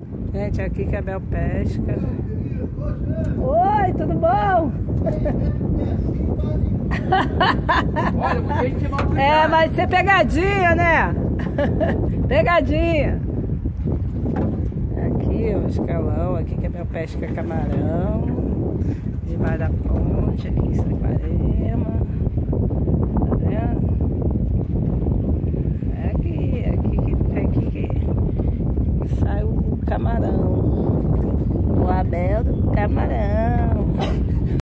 Gente, aqui que a Bel pesca. Oi, tudo bom? Olha, porque a gente mal cuidado. É, vai ser pegadinha, né? Pegadinha. Aqui, o escalão, aqui que a Bel pesca camarão. Debaixo da ponte, aqui em Saquarema. Tá vendo? É aqui que sai o camarão. O Abel do camarão.